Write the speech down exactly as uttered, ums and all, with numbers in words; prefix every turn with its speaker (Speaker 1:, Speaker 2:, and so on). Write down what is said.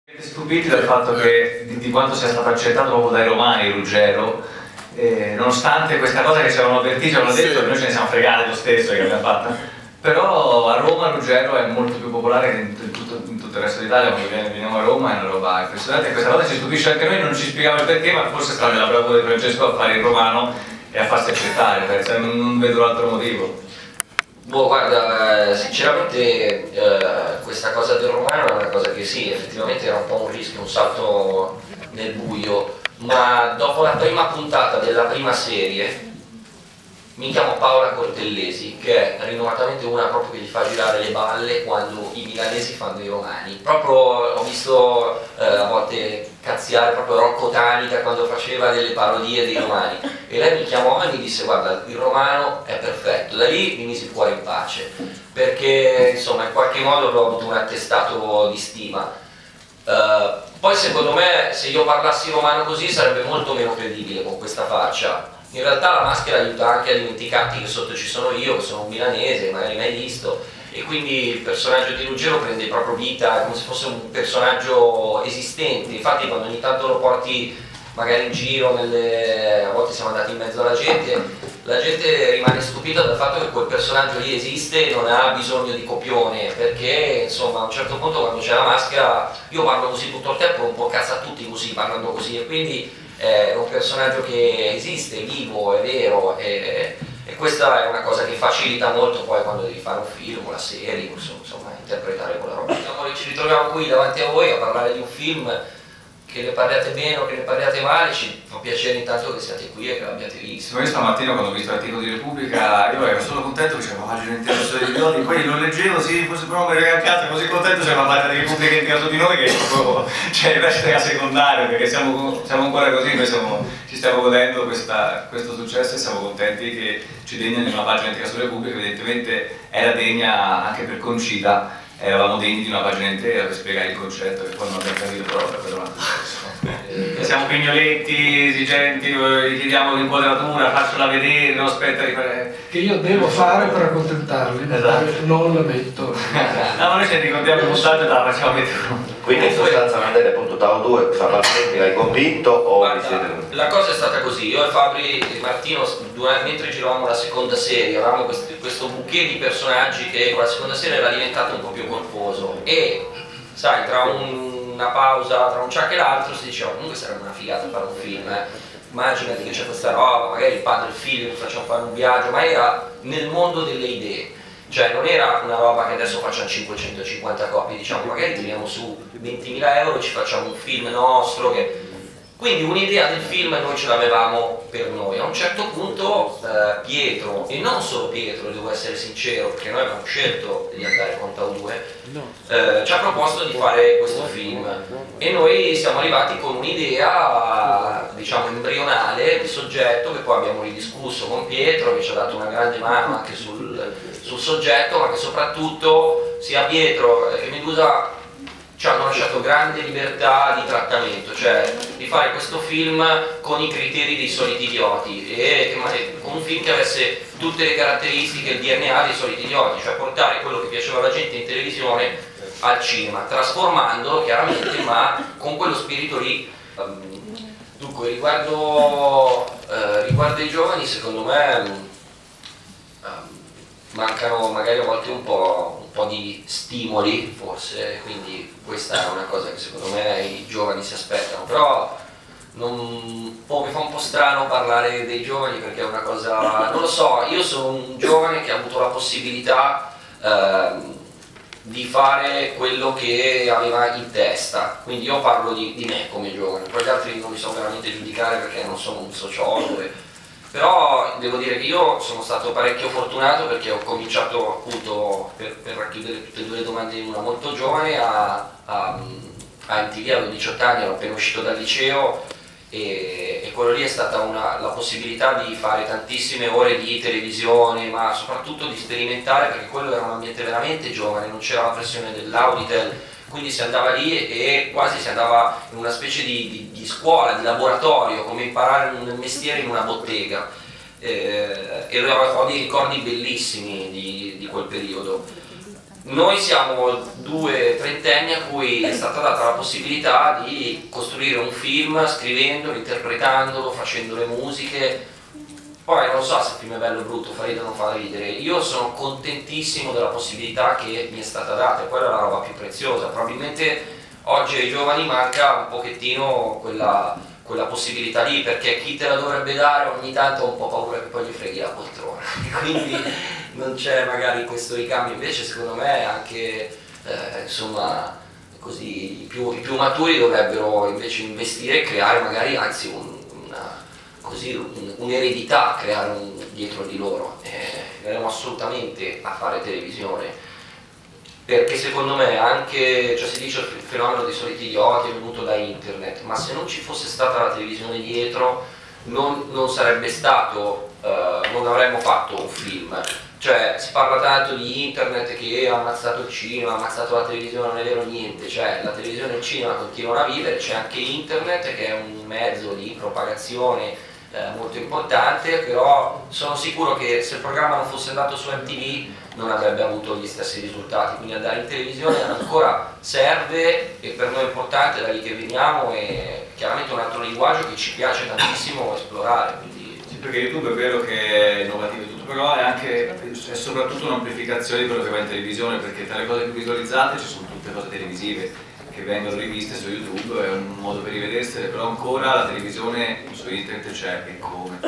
Speaker 1: Siete stupiti dal fatto che di, di quanto sia stato accettato proprio dai romani Ruggero, eh, nonostante questa cosa che ci avevano avvertito, ci avevano detto, e noi ce ne siamo fregati lo stesso che l'abbiamo fatta, però a Roma Ruggero è molto più popolare che in, in, tutto, in tutto il resto d'Italia. Quando veniamo a Roma è una roba impressionante, e questa cosa ci stupisce anche noi, non ci spiegava il perché, ma forse sta nella bravura di Francesco a fare il romano e a farsi accettare, perché non, non vedo l'altro motivo.
Speaker 2: Boh, guarda, sinceramente eh, questa cosa del romano è una cosa che sì, effettivamente era un po' un rischio, un salto nel buio, ma dopo la prima puntata della prima serie mi chiamo Paola Cortellesi, che è rinnovatamente una proprio che gli fa girare le balle quando i milanesi fanno i romani. Proprio ho visto eh, a volte cazziare proprio Rocco Tanica quando faceva delle parodie dei romani, e lei mi chiamò e mi disse: guarda, il romano è perfetto. Da lì mi misi fuori in pace, perché insomma in qualche modo avevo avuto un attestato di stima. Uh, poi secondo me se io parlassi romano così sarebbe molto meno credibile con questa faccia. In realtà la maschera aiuta anche a dimenticarti che sotto ci sono io, che sono un milanese, magari mai visto, e quindi il personaggio di Ruggero prende proprio vita, come se fosse un personaggio esistente. Infatti quando ogni tanto lo porti magari in giro, nelle... a volte siamo andati in mezzo alla gente, la gente rimane stupita dal fatto che quel personaggio lì esiste e non ha bisogno di copione, perché insomma a un certo punto quando c'è la maschera, io parlo così tutto il tempo, un po' cazzo a tutti così, parlando così, e quindi è un personaggio che esiste, è vivo, è vero, e, e questa è una cosa che facilita molto poi quando devi fare un film, una serie, insomma, interpretare quella roba. Diciamo, ci ritroviamo qui davanti a voi a parlare di un film, che ne parliate bene o che ne parliate male, ci fa piacere intanto che siate qui e che l'abbiate visto.
Speaker 1: Io stamattina quando ho visto l'articolo di Repubblica, io ero solo contento che c'era una pagina intera su dei idioti, poi lo leggevo, sì, forse però mi rega a casa, così contento c'era una pagina di Repubblica intera su di noi che proprio, cioè il resto era secondario, perché siamo, siamo ancora così, noi siamo, ci stiamo godendo questa, questo successo e siamo contenti che ci degnano di una pagina intera su Repubblica. Evidentemente era degna anche per Concita. Eravamo degni di una pagina intera per spiegare il concetto, che poi non abbiamo capito proprio per un altro senso. Siamo pignoletti, esigenti, gli chiediamo l'inquadratura, faccela vedere, non aspetta di fare...
Speaker 3: Che io devo fare per accontentarli, esatto. Non lo metto.
Speaker 1: No, ma noi ci ricordiamo il montaggio e la facciamo vedere.
Speaker 4: Quindi in sostanza Mandela appunto Tao due, Fabri l'hai convinto o
Speaker 2: Guarda,
Speaker 4: vi siete...
Speaker 2: La cosa è stata così, io e Fabri e Martino durante, mentre giravamo la seconda serie avevamo questo, questo bouquet di personaggi che con la seconda serie era diventato un po' più corposo, e sai, tra un, una pausa, tra un ciak e l'altro si diceva comunque sarebbe una figata fare un film, eh. Immaginati che c'è questa roba, magari il padre e il figlio, facciamo fare un viaggio, ma era nel mondo delle idee. Cioè non era una roba che adesso facciamo cinquecentocinquanta copie, diciamo magari tiriamo su ventimila euro e ci facciamo un film nostro che... Quindi un'idea del film noi ce l'avevamo per noi. A un certo punto eh, Pietro, e non solo Pietro, devo essere sincero, perché noi abbiamo scelto di andare con Tao due, eh, ci ha proposto di fare questo film, e noi siamo arrivati con un'idea diciamo embrionale di soggetto che poi abbiamo ridiscusso con Pietro, che ci ha dato una grande mano anche sul, sul soggetto, ma che soprattutto sia Pietro che Medusa ci hanno lasciato grande libertà di trattamento, cioè di fare questo film con i criteri dei soliti idioti, e con un film che avesse tutte le caratteristiche, il D N A dei soliti idioti, cioè portare quello che piaceva alla gente in televisione al cinema, trasformandolo chiaramente, ma con quello spirito lì. Dunque, riguardo, eh, riguardo ai giovani, secondo me mancano magari a volte un po', un po' di stimoli, forse, quindi questa è una cosa che secondo me i giovani si aspettano, però non, oh, mi fa un po' strano parlare dei giovani perché è una cosa, non lo so, io sono un giovane che ha avuto la possibilità eh, di fare quello che aveva in testa, quindi io parlo di, di me come giovane, poi gli altri non mi so veramente giudicare perché non sono un sociologo. E, però devo dire che io sono stato parecchio fortunato perché ho cominciato appunto, per, per racchiudere tutte e due le domande in una, molto giovane, a, a, a M T V, avevo diciotto anni, ero appena uscito dal liceo, e, e quello lì è stata una, la possibilità di fare tantissime ore di televisione, ma soprattutto di sperimentare, perché quello era un ambiente veramente giovane, non c'era la pressione dell'Auditel, quindi si andava lì e quasi si andava in una specie di, di, di scuola, di laboratorio, come imparare un mestiere in una bottega, eh, e ho, ho dei ricordi bellissimi di, di quel periodo. noi siamo due trentenni a cui è stata data la possibilità di costruire un film scrivendolo, interpretandolo, facendo le musiche. Poi non so se il film è bello o brutto, fa ridere o non fa ridere. Io sono contentissimo della possibilità che mi è stata data e quella è la roba più preziosa. Probabilmente oggi ai giovani manca un pochettino quella, quella possibilità lì, perché chi te la dovrebbe dare ogni tanto ha un po' paura che poi gli freghi la poltrona. Quindi non c'è magari questo ricambio. Invece secondo me anche eh, insomma così i più, i più maturi dovrebbero invece investire e creare magari anzi un, una, così, un, un'eredità, creare un, dietro di loro. Eh, andremo assolutamente a fare televisione, perché secondo me anche, cioè si dice il fenomeno dei soliti idioti è venuto da internet, ma se non ci fosse stata la televisione dietro non, non sarebbe stato, eh, non avremmo fatto un film. Cioè si parla tanto di internet che ha ammazzato il cinema, ha ammazzato la televisione, non è vero niente, cioè la televisione e il cinema continuano a vivere, c'è anche internet che è un mezzo di propagazione eh, molto importante, però sono sicuro che se il programma non fosse andato su M T V non avrebbe avuto gli stessi risultati, quindi andare in televisione ancora serve e per noi è importante, da lì che veniamo, e chiaramente un altro linguaggio che ci piace tantissimo esplorare. Quindi...
Speaker 1: Perché YouTube è vero che è innovativo e tutto, però è anche è soprattutto un'amplificazione di quello che va in televisione, perché tra le cose più visualizzate ci sono tutte cose televisive che vengono riviste su YouTube, è un modo per rivedersele, però ancora la televisione su internet c'è e come.